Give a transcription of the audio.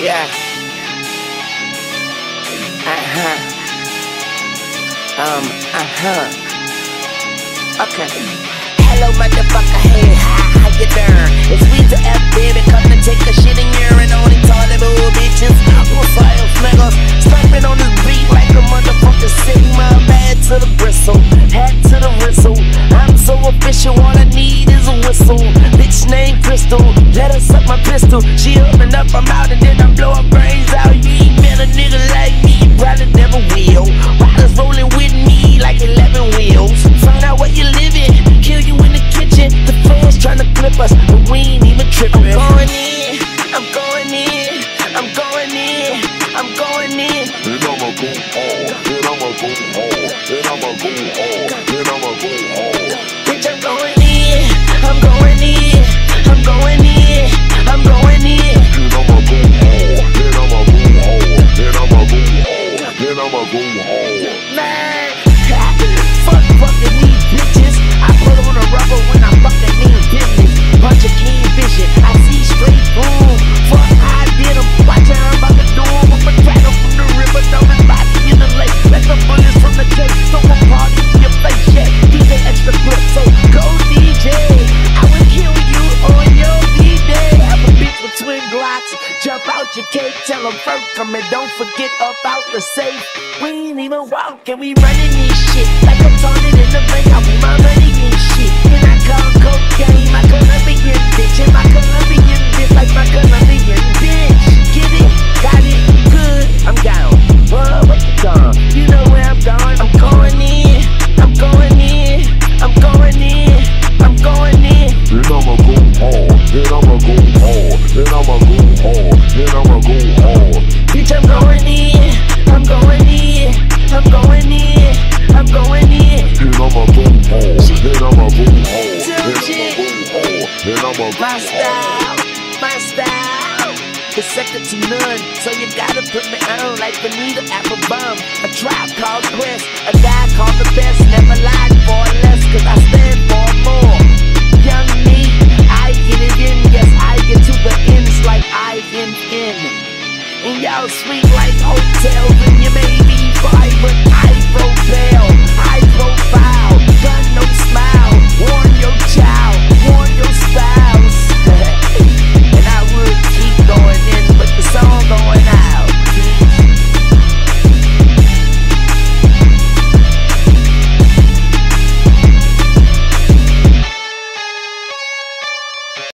Yeah. Okay. Hello, motherfucker. Hey, how you doing? It's Sweet to F, baby. Come to take a shit in urine on these toilet bitches. Fire niggas stomping on this beat like a motherfucker Sigma. Bad to the bristle, hat to the whistle. I'm so official, all I need is a whistle. Bitch named Crystal, let her suck my pistol. She open up, I'm out, and then I blow her brains out. You ain't met a nigga like me, you probably never will. Riders rolling with me like 11 wheels. Find out where you living, kill you in the kitchen. The fans trying to clip us, but we ain't even tripping. I'm going in, I'm going in, I'm going in, I'm going in. And I'ma go hard, and I'ma go hard, and I'ma go hard, and I'ma go hard. Bitch, I'm going in, I'm going in, I'm going in, I'm going in. And I'ma go hard, and I'ma go hard, and I'ma go hard, and I'ma go hard. Man, fuck fucking these bitches. I put on a rubber when I fucking mean business. Bunch of keen vision, I see straight through. Fuck, I did them. Watch out, I'm about to do them. I'm a tracker from the river, dump his body in the lake. Let the bullets from the tape, so I'm party in your face, yeah. DJ extra flip, so go DJ. I will kill you on your D-Day. Have a bitch with twin Glocks, jump out your cake, tell them first come and don't forget about the safe. We ain't even walking, we running this shit like I'm turning in the bank. I put my money in shit, and I call cocaine my Colombian bitch, and my Colombian bitch like my Colombian bitch. Get it, got it, good, I'm down. What you done? You know where I'm going. I'm going in, I'm going in, I'm going in, I'm going in. And I'ma go hard, and I'ma go hard, and I'ma go hard, and I'ma go hard. Bitch, I'm going in, I'm going in, I'm going in, I'm going in. And I'ma go hard, and I'ma go hard, and I'ma go hard, and I'ma go hard. My style, it's second to none, so you gotta put me on like Bonita Applebum. A tribe called Quest, a guy called the best. Never lied for less, cause I stand for more. Young me, I get it in, yes, I get to the ends like I-N-N. And y'all sweet like hotels, and you may be fine, but I propel, high profile, gun no smile, warn your child.